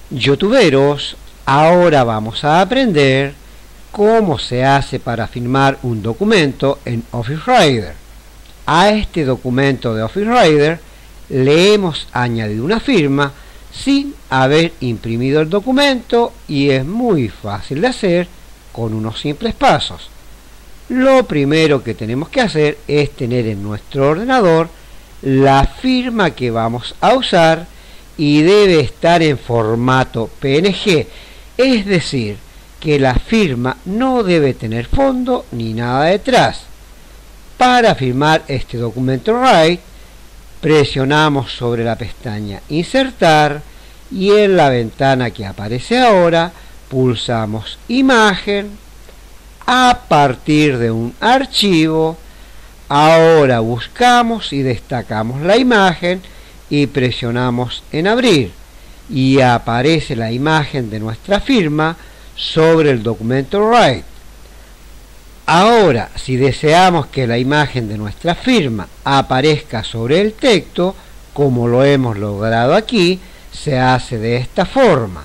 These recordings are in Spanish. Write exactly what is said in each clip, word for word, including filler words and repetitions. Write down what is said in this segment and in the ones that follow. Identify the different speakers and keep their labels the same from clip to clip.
Speaker 1: YouTuberos, ahora vamos a aprender cómo se hace para firmar un documento en Office Reader. A este documento de Office Reader le hemos añadido una firma sin haber imprimido el documento y es muy fácil de hacer con unos simples pasos. Lo primero que tenemos que hacer es tener en nuestro ordenador la firma que vamos a usar y debe estar en formato P N G, es decir, que la firma no debe tener fondo ni nada detrás. Para firmar este documento Write, presionamos sobre la pestaña Insertar y en la ventana que aparece ahora pulsamos Imagen. A partir de un archivo, ahora buscamos y destacamos la imagen y presionamos en Abrir y aparece la imagen de nuestra firma sobre el documento Write. Ahora, si deseamos que la imagen de nuestra firma aparezca sobre el texto, como lo hemos logrado aquí, se hace de esta forma.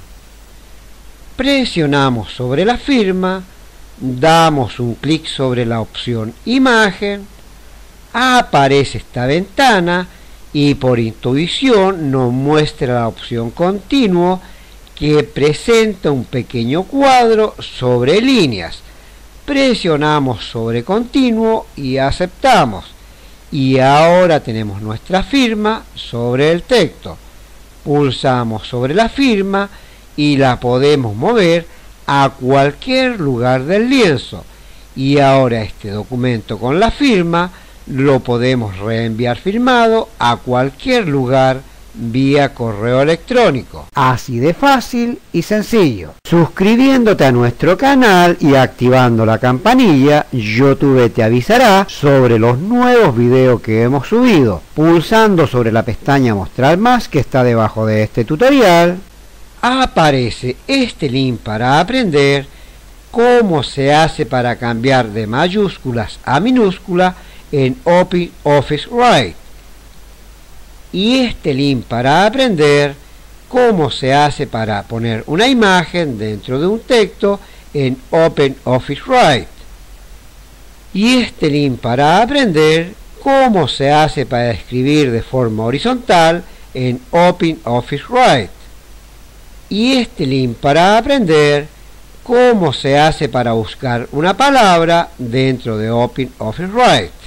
Speaker 1: Presionamos sobre la firma, damos un clic sobre la opción Imagen, aparece esta ventana y por intuición nos muestra la opción Continuo, que presenta un pequeño cuadro sobre líneas. Presionamos sobre Continuo y aceptamos. Y ahora tenemos nuestra firma sobre el texto. Pulsamos sobre la firma y la podemos mover a cualquier lugar del lienzo. Y ahora este documento con la firma lo podemos reenviar firmado a cualquier lugar vía correo electrónico. Así de fácil y sencillo. Suscribiéndote a nuestro canal y activando la campanilla, YouTube te avisará sobre los nuevos videos que hemos subido. Pulsando sobre la pestaña Mostrar más que está debajo de este tutorial, aparece este link para aprender cómo se hace para cambiar de mayúsculas a minúsculas en OpenOffice Write. Y este link para aprender cómo se hace para poner una imagen dentro de un texto en OpenOffice Write. Y este link para aprender cómo se hace para escribir de forma horizontal en OpenOffice Write. Y este link para aprender cómo se hace para buscar una palabra dentro de OpenOffice Write.